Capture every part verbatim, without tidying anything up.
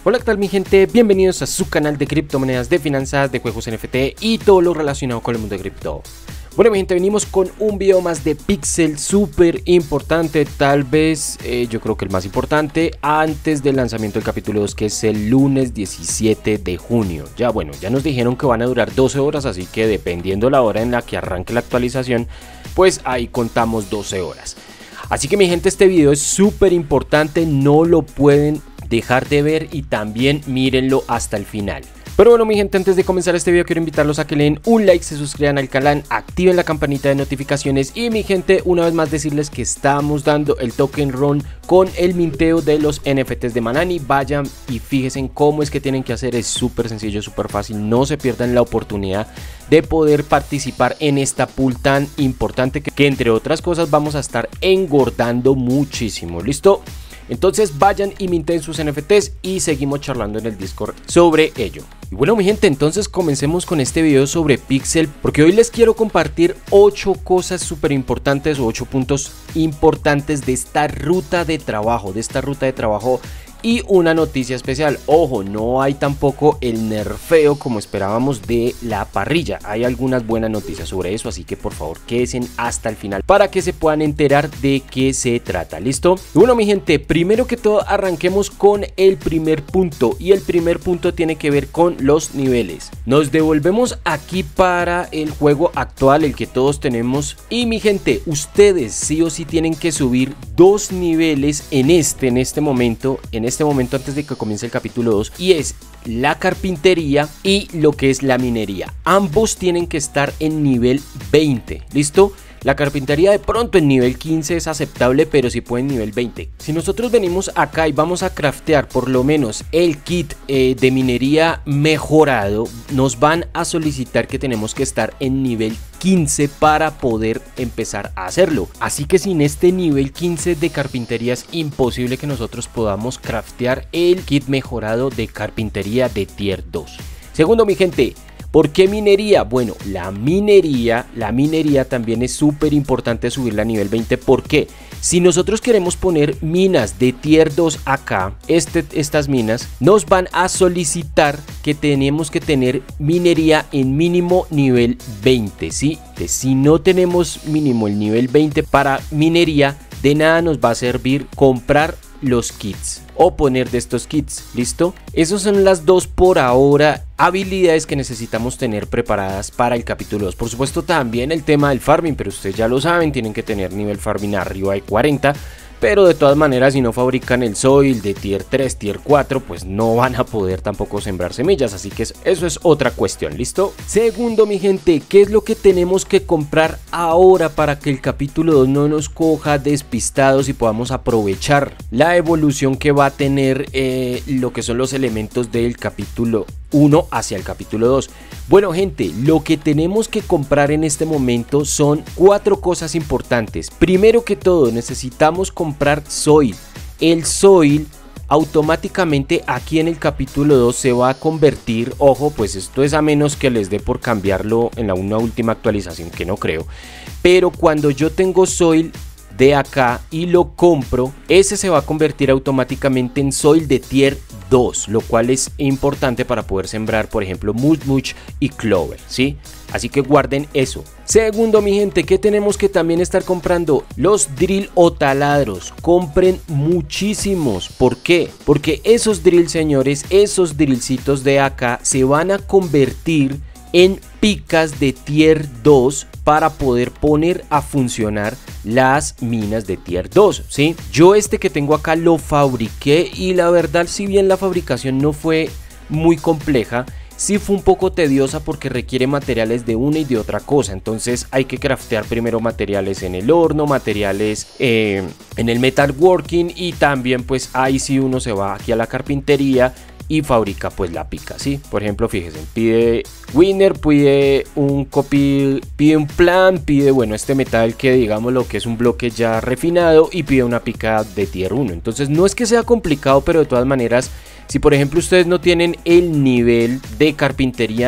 Hola, ¿qué tal mi gente? Bienvenidos a su canal de criptomonedas, de finanzas, de juegos N F T y todo lo relacionado con el mundo de cripto. Bueno mi gente, venimos con un video más de Pixel súper importante, tal vez eh, yo creo que el más importante antes del lanzamiento del capítulo dos, que es el lunes diecisiete de junio. Ya bueno, ya nos dijeron que van a durar doce horas, así que dependiendo la hora en la que arranque la actualización, pues ahí contamos doce horas. Así que mi gente, este video es súper importante, no lo pueden dejar de ver y también mírenlo hasta el final. Pero bueno mi gente, antes de comenzar este video quiero invitarlos a que le den un like, se suscriban al canal, activen la campanita de notificaciones y mi gente, una vez más decirles que estamos dando el token run con el minteo de los N F Ts de Manani. Vayan y fíjense en cómo es que tienen que hacer, es súper sencillo, súper fácil, no se pierdan la oportunidad de poder participar en esta pool tan importante que, que entre otras cosas vamos a estar engordando muchísimo. ¿Listo? Entonces vayan y minten sus N F Ts y seguimos charlando en el Discord sobre ello. Y bueno mi gente, entonces comencemos con este video sobre Pixel, porque hoy les quiero compartir ocho cosas súper importantes o ocho puntos importantes de esta ruta de trabajo, de esta ruta de trabajo. Y una noticia especial, ojo, no hay tampoco el nerfeo como esperábamos de la parrilla. Hay algunas buenas noticias sobre eso, así que por favor quédense hasta el final para que se puedan enterar de qué se trata. ¿Listo? Y bueno mi gente, primero que todo arranquemos con el primer punto, y el primer punto tiene que ver con los niveles. Nos devolvemos aquí para el juego actual, el que todos tenemos, y mi gente, ustedes sí o sí tienen que subir dos niveles en este, en este momento, en este este momento antes de que comience el capítulo dos, y es la carpintería y lo que es la minería. Ambos tienen que estar en nivel veinte. ¿Listo? La carpintería de pronto en nivel quince es aceptable, pero si pueden nivel veinte. Si nosotros venimos acá y vamos a craftear por lo menos el kit eh, de minería mejorado, nos van a solicitar que tenemos que estar en nivel quince para poder empezar a hacerlo. Así que sin este nivel quince de carpintería es imposible que nosotros podamos craftear el kit mejorado de carpintería de tier dos. Segundo mi gente, ¿por qué minería? Bueno, la minería, la minería también es súper importante subirla a nivel veinte. ¿Por qué? Si nosotros queremos poner minas de tier dos acá, este, estas minas nos van a solicitar que tenemos que tener minería en mínimo nivel veinte, ¿sí? Si no tenemos mínimo el nivel veinte para minería, de nada nos va a servir comprar los kits o poner de estos kits. ¿Listo? Esas son las dos por ahora habilidades que necesitamos tener preparadas para el capítulo dos. Por supuesto también el tema del farming, pero ustedes ya lo saben, tienen que tener nivel farming arriba de cuarenta. Pero de todas maneras, si no fabrican el soil de tier tres, tier cuatro, pues no van a poder tampoco sembrar semillas. Así que eso es otra cuestión, ¿listo? Segundo, mi gente, ¿qué es lo que tenemos que comprar ahora para que el capítulo dos no nos coja despistados y podamos aprovechar la evolución que va a tener eh, lo que son los elementos del capítulo uno hacia el capítulo dos? Bueno gente, lo que tenemos que comprar en este momento son cuatro cosas importantes. Primero que todo, necesitamos comprar soil. El soil automáticamente aquí en el capítulo dos se va a convertir, ojo, pues esto es a menos que les dé por cambiarlo en la una última actualización, que no creo, pero cuando yo tengo soil de acá y lo compro, ese se va a convertir automáticamente en soil de tier dos, lo cual es importante para poder sembrar, por ejemplo, Mudmuch y Clover, ¿sí? Así que guarden eso. Segundo, mi gente, que tenemos que también estar comprando los drill o taladros. Compren muchísimos. ¿Por qué? Porque esos drill, señores, esos drillcitos de acá se van a convertir en picas de tier dos para poder poner a funcionar las minas de tier dos, ¿sí? Yo este que tengo acá lo fabriqué y la verdad, si bien la fabricación no fue muy compleja, sí fue un poco tediosa porque requiere materiales de una y de otra cosa. Entonces hay que craftear primero materiales en el horno, materiales eh, en el metalworking, y también pues ahí sí uno se va aquí a la carpintería y fabrica pues la pica, ¿sí? Por ejemplo, fíjense, pide Winner, pide un copy, pide un plan, pide, bueno, este metal que digamos lo que es un bloque ya refinado, y pide una pica de tier uno. Entonces no es que sea complicado, pero de todas maneras, si por ejemplo ustedes no tienen el nivel de carpintería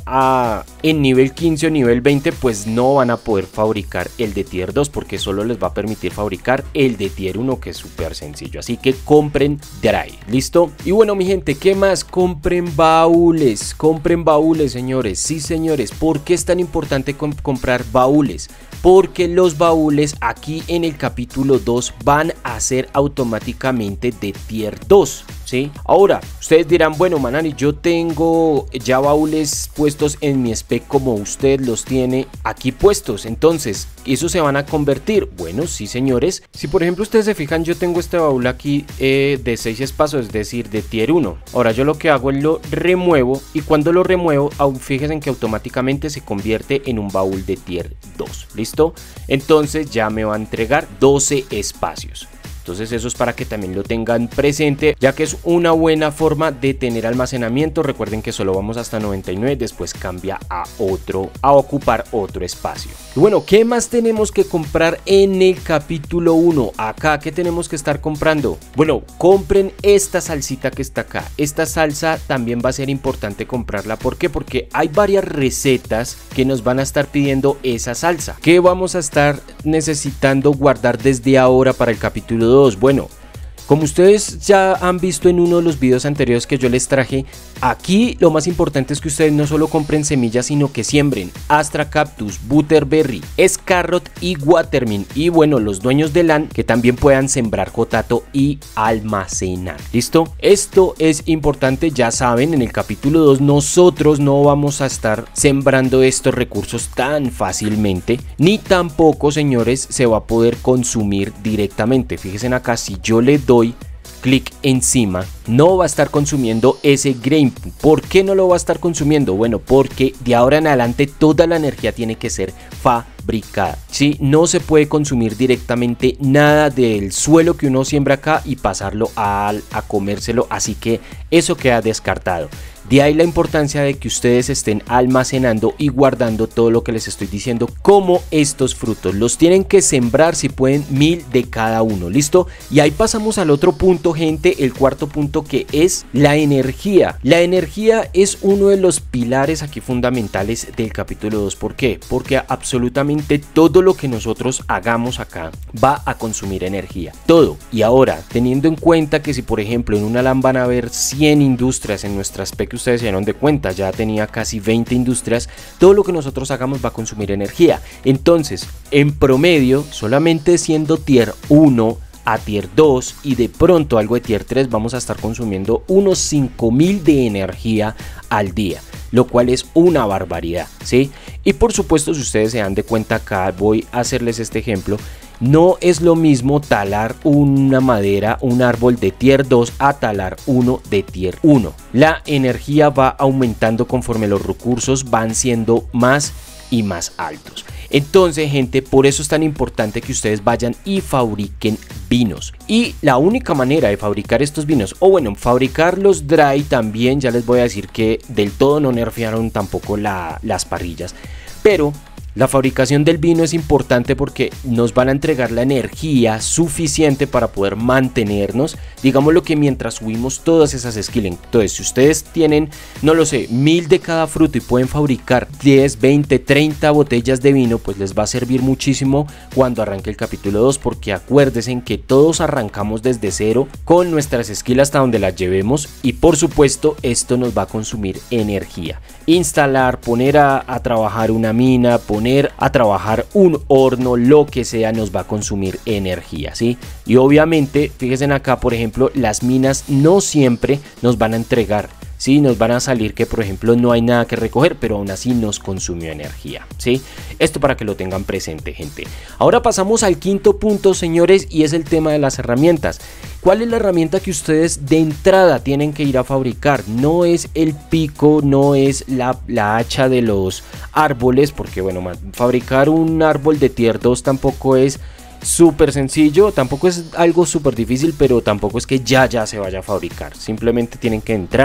a, en nivel quince o nivel veinte, pues no van a poder fabricar el de tier dos, porque solo les va a permitir fabricar el de tier uno, que es súper sencillo. Así que compren Dry, ¿listo? Y bueno, mi gente, ¿qué más? Compren baúles, compren baúles, señores. Sí, señores, ¿por qué es tan importante comp comprar baúles? Porque los baúles aquí en el capítulo dos van a ser automáticamente de tier dos, ¿sí? Ahora, ustedes dirán, bueno, Manani, yo tengo ya baúles puestos en mi spec como usted los tiene aquí puestos, entonces, ¿esos se van a convertir? Bueno, sí, señores. Si por ejemplo ustedes se fijan, yo tengo este baúl aquí eh, de seis espacios, es decir, de tier uno. Ahora yo lo que hago es lo remuevo, y cuando lo remuevo, fíjense que automáticamente se convierte en un baúl de tier dos, ¿listo? Entonces ya me va a entregar doce espacios. Entonces eso es para que también lo tengan presente, ya que es una buena forma de tener almacenamiento. Recuerden que solo vamos hasta noventa y nueve, después cambia a otro, a ocupar otro espacio. Y bueno, ¿qué más tenemos que comprar en el capítulo uno? Acá, ¿qué tenemos que estar comprando? Bueno, compren esta salsita que está acá. Esta salsa también va a ser importante comprarla. ¿Por qué? Porque hay varias recetas que nos van a estar pidiendo esa salsa, que vamos a estar necesitando guardar desde ahora para el capítulo dos. Bueno, como ustedes ya han visto en uno de los videos anteriores que yo les traje, aquí lo más importante es que ustedes no solo compren semillas, sino que siembren Astra Cactus, Butterberry, Scarrot y Watermint. Y bueno, los dueños de land que también puedan sembrar Jotato y almacenar. ¿Listo? Esto es importante, ya saben, en el capítulo dos nosotros no vamos a estar sembrando estos recursos tan fácilmente, ni tampoco, señores, se va a poder consumir directamente. Fíjense acá, si yo le doy clic encima, no va a estar consumiendo ese grain. ¿Por qué no lo va a estar consumiendo? Bueno, porque de ahora en adelante toda la energía tiene que ser fabricada, ¿sí? No se puede consumir directamente nada del suelo que uno siembra acá y pasarlo a, a comérselo, así que eso queda descartado. De ahí la importancia de que ustedes estén almacenando y guardando todo lo que les estoy diciendo, como estos frutos. Los tienen que sembrar, si pueden, mil de cada uno, ¿listo? Y ahí pasamos al otro punto, gente, el cuarto punto, que es la energía. La energía es uno de los pilares aquí fundamentales del capítulo dos. ¿Por qué? Porque absolutamente todo lo que nosotros hagamos acá va a consumir energía. Todo. Y ahora, teniendo en cuenta que si por ejemplo en una LAN van a haber cien industrias en nuestra especie, ustedes se dieron de cuenta, ya tenía casi veinte industrias, todo lo que nosotros hagamos va a consumir energía. Entonces, en promedio, solamente siendo tier uno a tier dos y de pronto algo de tier tres, vamos a estar consumiendo unos cinco mil de energía al día, lo cual es una barbaridad, ¿sí? Y por supuesto, si ustedes se dan de cuenta, acá voy a hacerles este ejemplo. No es lo mismo talar una madera, un árbol de tier dos a talar uno de tier uno. La energía va aumentando conforme los recursos van siendo más y más altos. Entonces, gente, por eso es tan importante que ustedes vayan y fabriquen vinos. Y la única manera de fabricar estos vinos, o bueno, fabricar los dry también, ya les voy a decir que del todo no nerfearon tampoco la, las parrillas, pero la fabricación del vino es importante porque nos van a entregar la energía suficiente para poder mantenernos, digámoslo, que mientras subimos todas esas skills. Entonces, si ustedes tienen, no lo sé, mil de cada fruto y pueden fabricar diez, veinte, treinta botellas de vino, pues les va a servir muchísimo cuando arranque el capítulo dos, porque acuérdense que todos arrancamos desde cero con nuestras skills hasta donde las llevemos, y por supuesto esto nos va a consumir energía. Instalar, poner a, a trabajar una mina, poner a trabajar un horno, lo que sea, nos va a consumir energía, ¿sí? Y obviamente, fíjense acá, por ejemplo, las minas no siempre nos van a entregar, ¿sí? Nos van a salir que, por ejemplo, no hay nada que recoger, pero aún así nos consumió energía, ¿sí? Esto para que lo tengan presente, gente. Ahora pasamos al quinto punto, señores, y es el tema de las herramientas. ¿Cuál es la herramienta que ustedes de entrada tienen que ir a fabricar? No es el pico, no es la, la hacha de los árboles, porque bueno, fabricar un árbol de tier dos tampoco es súper sencillo, tampoco es algo súper difícil, pero tampoco es que ya ya se vaya a fabricar. Simplemente tienen que entrar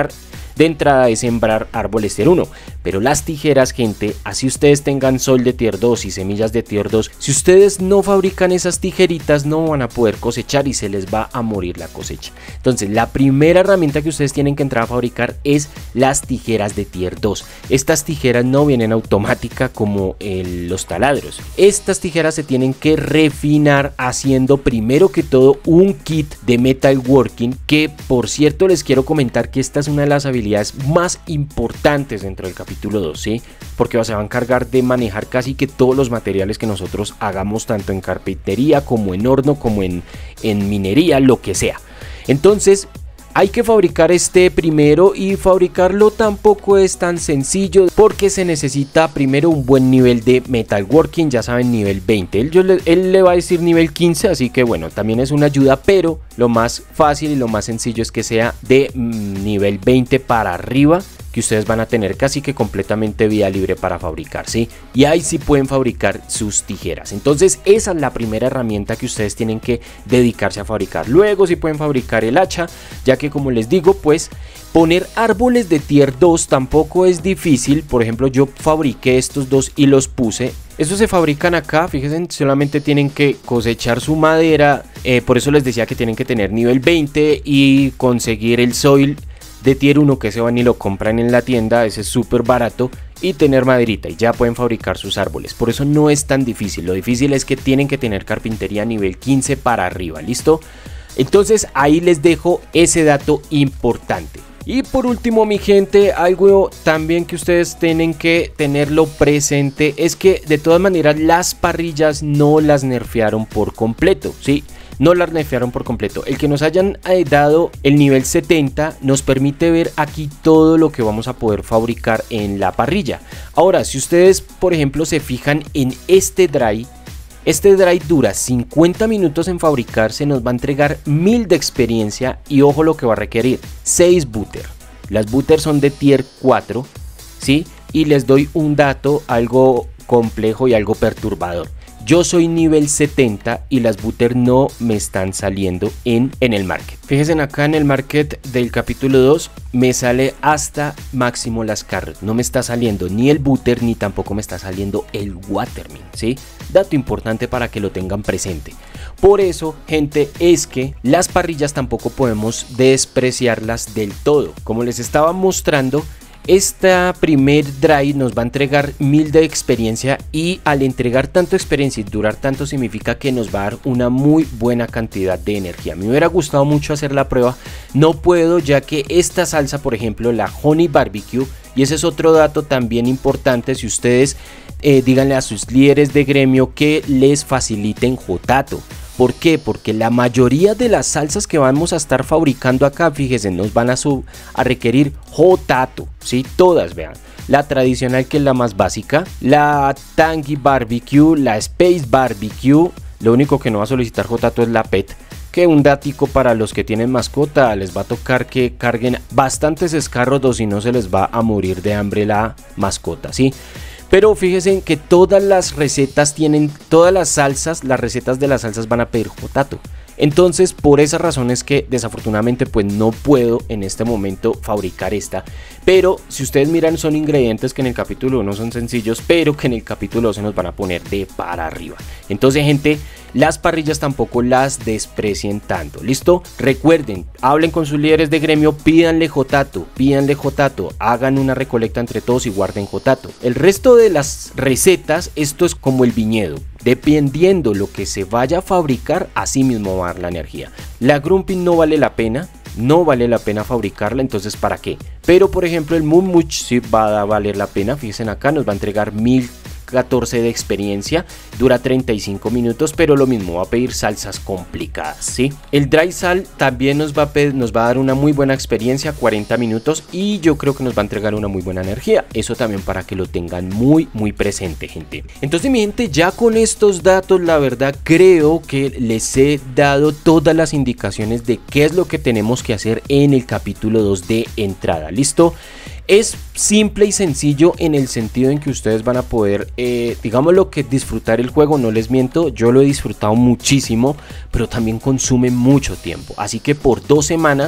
de entrada es sembrar árboles tier uno, pero las tijeras, gente, así ustedes tengan sol de tier dos y semillas de tier dos, si ustedes no fabrican esas tijeritas no van a poder cosechar y se les va a morir la cosecha. Entonces la primera herramienta que ustedes tienen que entrar a fabricar es las tijeras de tier dos. Estas tijeras no vienen automática como el, los taladros. Estas tijeras se tienen que refinar haciendo primero que todo un kit de metalworking, que por cierto les quiero comentar que esta es una de las habilidades más importantes dentro del capítulo dos, ¿sí? Porque se va a encargar de manejar casi que todos los materiales que nosotros hagamos, tanto en carpintería como en horno, como en, en minería, lo que sea. Entonces hay que fabricar este primero, y fabricarlo tampoco es tan sencillo porque se necesita primero un buen nivel de metalworking, ya saben, nivel veinte. Él, yo le, él le va a decir nivel quince, así que bueno, también es una ayuda, pero lo más fácil y lo más sencillo es que sea de mm, nivel veinte para arriba, que ustedes van a tener casi que completamente vía libre para fabricar, ¿sí? Y ahí sí pueden fabricar sus tijeras. Entonces esa es la primera herramienta que ustedes tienen que dedicarse a fabricar. Luego sí pueden fabricar el hacha, ya que como les digo, pues poner árboles de tier dos tampoco es difícil. Por ejemplo, yo fabriqué estos dos y los puse. Estos se fabrican acá, fíjense, solamente tienen que cosechar su madera, eh, por eso les decía que tienen que tener nivel veinte y conseguir el soil de tier uno, que se van y lo compran en la tienda, ese es súper barato, y tener maderita y ya pueden fabricar sus árboles. Por eso no es tan difícil, lo difícil es que tienen que tener carpintería nivel quince para arriba, ¿listo? Entonces ahí les dejo ese dato importante. Y por último, mi gente, algo también que ustedes tienen que tenerlo presente es que de todas maneras las parrillas no las nerfearon por completo, ¿sí? No las nerfearon por completo. El que nos hayan eh, dado el nivel setenta nos permite ver aquí todo lo que vamos a poder fabricar en la parrilla. Ahora, si ustedes por ejemplo se fijan en este dry, este dry dura cincuenta minutos en fabricarse, nos va a entregar mil de experiencia y ojo lo que va a requerir, seis butter. Las butter son de tier cuatro, ¿sí? Y les doy un dato algo complejo y algo perturbador. Yo soy nivel setenta y las butter no me están saliendo en, en el market. Fíjense acá en el market del capítulo dos me sale hasta máximo las carrot. No me está saliendo ni el butter ni tampoco me está saliendo el watermin, ¿sí? Dato importante para que lo tengan presente. Por eso, gente, es que las parrillas tampoco podemos despreciarlas del todo. Como les estaba mostrando, esta primer dry nos va a entregar mil de experiencia, y al entregar tanto experiencia y durar tanto significa que nos va a dar una muy buena cantidad de energía. Me hubiera gustado mucho hacer la prueba, no puedo, ya que esta salsa, por ejemplo la honey barbecue, y ese es otro dato también importante, si ustedes eh, díganle a sus líderes de gremio que les faciliten Jotato. ¿Por qué? Porque la mayoría de las salsas que vamos a estar fabricando acá, fíjense, nos van a, sub, a requerir Jotato, ¿sí? Todas, vean. La tradicional, que es la más básica, la Tangy Barbecue, la Space Barbecue. Lo único que no va a solicitar Jotato es la P E T. Que un datico para los que tienen mascota, les va a tocar que carguen bastantes escarros o si no se les va a morir de hambre la mascota, ¿sí? Pero fíjense que todas las recetas tienen, todas las salsas, las recetas de las salsas van a pedir Jotato. Entonces por esa razón es que desafortunadamente pues no puedo en este momento fabricar esta. Pero si ustedes miran, son ingredientes que en el capítulo uno son sencillos, pero que en el capítulo dos se nos van a poner de para arriba. Entonces, gente, las parrillas tampoco las desprecien tanto, ¿listo? Recuerden, hablen con sus líderes de gremio, pídanle Jotato, pídanle Jotato, hagan una recolecta entre todos y guarden Jotato. El resto de las recetas, esto es como el viñedo. Dependiendo lo que se vaya a fabricar, así mismo va a dar la energía. La Grumpy no vale la pena, no vale la pena fabricarla, entonces ¿para qué? Pero por ejemplo el Mumuch sí va a valer la pena. Fíjense acá, nos va a entregar mil catorce de experiencia, dura treinta y cinco minutos, pero lo mismo, va a pedir salsas complicadas, ¿sí? El Dry Sal también nos va, a pedir, nos va a dar una muy buena experiencia, cuarenta minutos, y yo creo que nos va a entregar una muy buena energía. Eso también para que lo tengan muy muy presente, gente. Entonces, mi gente, ya con estos datos, la verdad creo que les he dado todas las indicaciones de qué es lo que tenemos que hacer en el capítulo dos de entrada, ¿listo? Es simple y sencillo en el sentido en que ustedes van a poder, eh, digamos lo que disfrutar el juego, no les miento, yo lo he disfrutado muchísimo, pero también consume mucho tiempo. Así que por dos semanas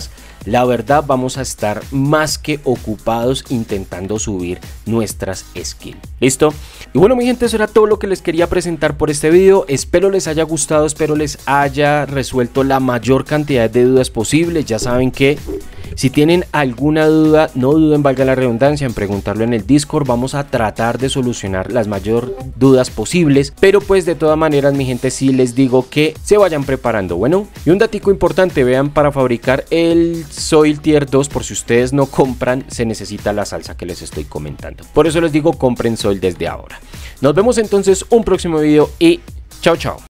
la verdad vamos a estar más que ocupados intentando subir nuestras skills. ¿Listo? Y bueno mi gente, eso era todo lo que les quería presentar por este video. Espero les haya gustado, espero les haya resuelto la mayor cantidad de dudas posibles. Ya saben que si tienen alguna duda, no duden, valga la redundancia, en preguntarlo en el Discord. Vamos a tratar de solucionar las mayores dudas posibles, pero pues de todas maneras mi gente, sí les digo que se vayan preparando. Bueno, y un datico importante, vean, para fabricar el Soil Tier dos, por si ustedes no compran, se necesita la salsa que les estoy comentando. Por eso les digo, compren Soil desde ahora. Nos vemos entonces un próximo video y chao chao.